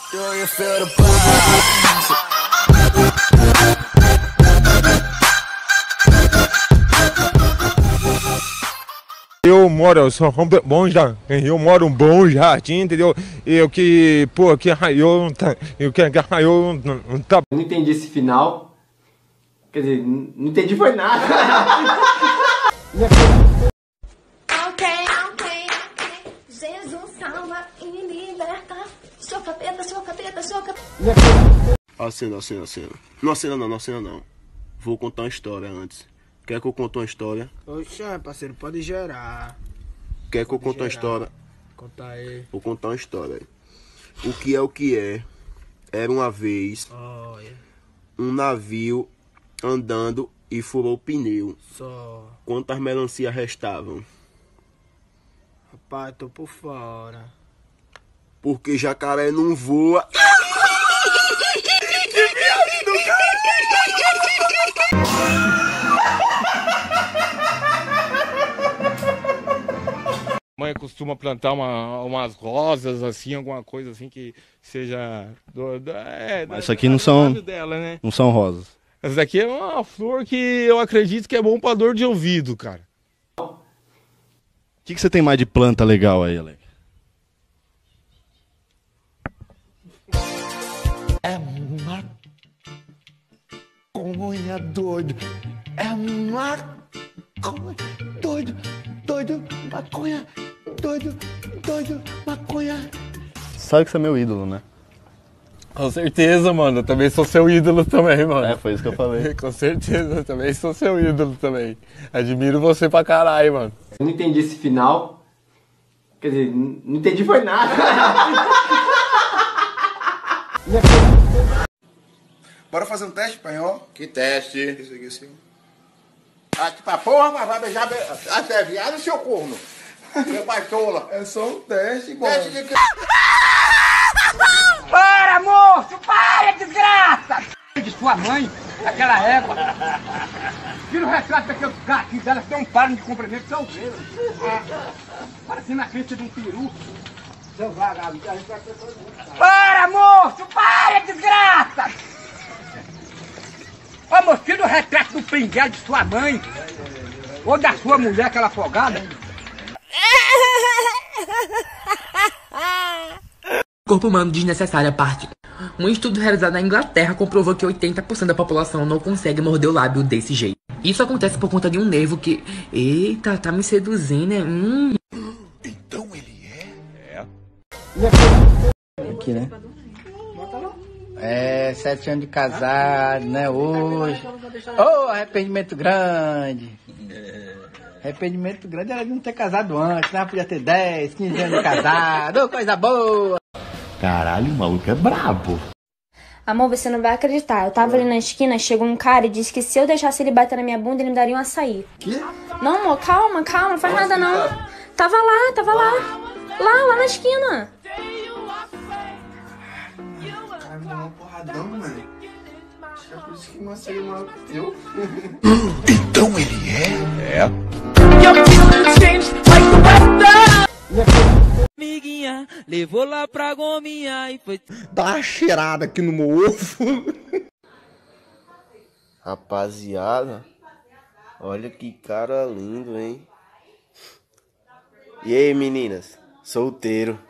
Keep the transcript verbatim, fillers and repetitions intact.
Eu moro, eu sou um bom jardim, eu moro um bom jardim, entendeu? Eu que, pô, que arraiou, eu que arraiou, não tá. Eu não entendi esse final, quer dizer, não entendi foi nada. Ok, ok, ok, Jesus salva e liberta, sou capeta, sou capeta, sou capeta. Acena, acena, acena. Não acena não, não acena não. Vou contar uma história antes. Quer que eu conte uma história? Oxe, parceiro, pode gerar. Quer que eu conte uma história? Conta aí. Vou contar uma história aí. O que é o que é? Era uma vez Oh, yeah. um navio andando e furou o pneu. Só. Quantas melancias restavam? Rapaz, tô por fora. Porque jacaré não voa. Mãe costuma plantar uma, umas rosas assim, alguma coisa assim que seja do, do, é, mas isso aqui não são dela, né? Não são rosas. Essa daqui é uma flor que eu acredito que é bom pra dor de ouvido, cara. O que, que você tem mais de planta legal aí, Alex? É maconha doido. É maconha doido. Doido, maconha. Doido, doido, maconha. Sabe que você é meu ídolo, né? Com certeza, mano. Eu também sou seu ídolo também, mano. É, foi isso que eu falei. Com certeza, eu também sou seu ídolo também. Admiro você pra caralho, mano. Eu não entendi esse final, quer dizer, não entendi foi nada. Bora fazer um teste, espanhol? Que teste? Isso aqui, assim. Ah, que pra porra, mas vai beijar até viado, seu corno. Meu baitola. É só um teste, bom. Teste de que... Para, moço! Para, desgraça! De sua mãe, aquela égua. Tira o retrato daqueles gatinhos dela, que não param de cumprimento, são eles. Parece na frente de um peru. Seu vagabundo. Para, moço! Para, desgraça! Ô, moço, tira o retrato do pinguelo de sua mãe. Ou da sua mulher, aquela afogada. Corpo humano desnecessária parte. Um estudo realizado na Inglaterra comprovou que oitenta por cento da população não consegue morder o lábio desse jeito. Isso acontece por conta de um nervo que... Eita, tá me seduzindo, né? Hum. Então ele é? É. Aqui, né? É, sete anos de casado, né? Hoje. Ô, oh, arrependimento grande. Arrependimento grande era de não ter casado antes, né? Podia ter dez, quinze anos de casado. Ô, oh, coisa boa. Caralho, o maluco é brabo. Amor, você não vai acreditar. Eu tava ali na esquina, chegou um cara e disse que se eu deixasse ele bater na minha bunda, ele me daria um açaí. Que? Não, amor, calma, calma, não faz nada não. Tava lá, tava lá. Lá, lá na esquina. Caralho, deu uma porradão, mano. Acho que é por isso que o açaí é maluco teu. Então ele é? É. Amiguinha, levou lá pra gominha e foi... Dá uma cheirada aqui no meu ovo. Rapaziada, olha que cara lindo, hein? E aí, meninas? Solteiro.